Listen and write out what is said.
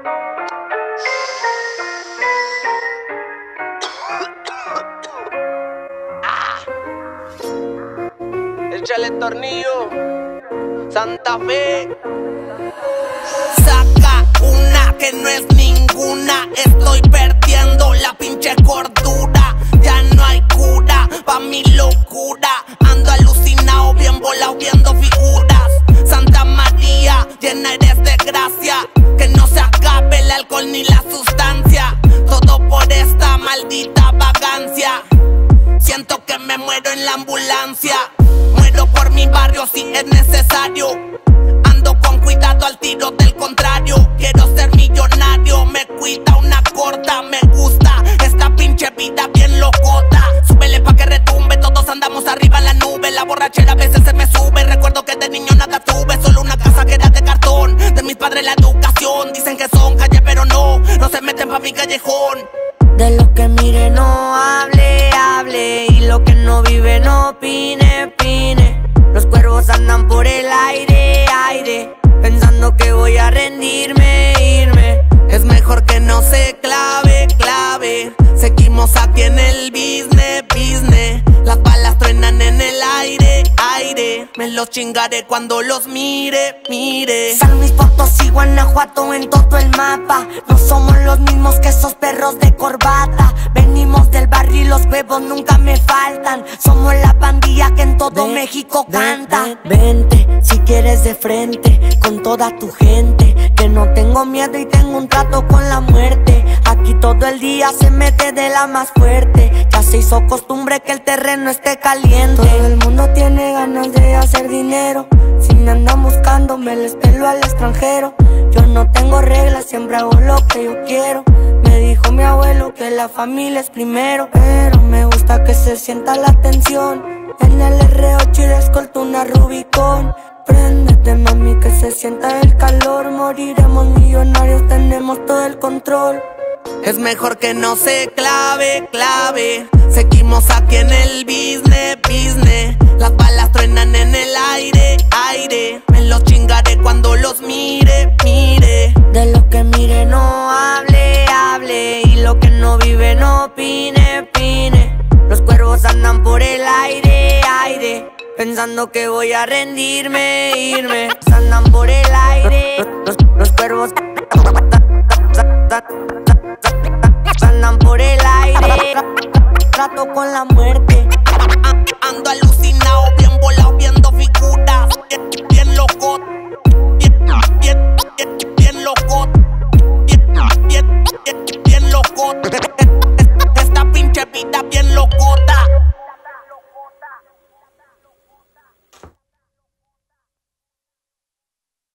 Échale tornillo, Santa Fe. Saca una que no es ninguna. Estoy perdiendo la pinche cordura. Ya no hay cura pa' mi locura. Ando alucinado, bien volado, viendo figuras. Santa María, llena eres de gracia. Que no se acabe el alcohol ni la sustancia. Todo por esta maldita vagancia. Siento que me muero en la ambulancia. Muero por mi barrio si es necesario. Ando con cuidado al tiro del contrario. Quiero ser millonario, me cuida una corta. Me gusta esta pinche vida bien locota. Súbele pa' que retumbe, todos andamos arriba en la nube. La borrachera a veces se me sube. Recuerdo que de niño nada tuve, solo una casa que era de cartón. De mis padres la educación, dicen que son calle pero no se meten pa' mi callejón. De lo que mire no hable, hable. Y lo que no vive no opine, opine. Los cuervos andan por el aire, aire. Pensando que voy a rendirme, irme. Es mejor que no se clave, clave. Seguimos aquí en el business, business. Las balas truenan en el aire, aire. Me los chingaré cuando los mire, mire. San Luis Potosí, Guanajuato en todo el mapa. No somos los mismos que esos perros de corbata. Venimos del barrio y los huevos nunca me faltan. Somos la pandilla que en todo México canta. Vente, si quieres de frente, con toda tu gente. Que no tengo miedo y tengo un trato con la muerte. Aquí todo el día se mete de la más fuerte. Ya se hizo costumbre que el terreno esté caliente. Todo el mundo tiene ganas de hacer dinero. Si me andan buscando me les pelo al extranjero. Yo no tengo reglas, siempre hago lo que yo quiero. Me dijo mi abuelo que la familia es primero. Pero me gusta que se sienta la tensión. En el R8 y de escolta una Rubicon. Préndete mami que se sienta el calor. Moriremos millonarios, tenemos todo el control. Es mejor que no se clave, clave. Seguimos aquí en el business, business. Las balas truenan en el aire, aire. Me los chingaré cuando los mire, mire. De lo que mire no hable, hable. Y lo que no vive no opine, opine. Los cuervos andan por el aire, aire. Pensando que voy a rendirme, irme. Andan por el aire. Los cuervos andan por el aire. Trato con la muerte. Ando alucinado, bien volado, viendo figuras. Bien loco. Bien loco. Bien loco. Esta pinche vida bien loco.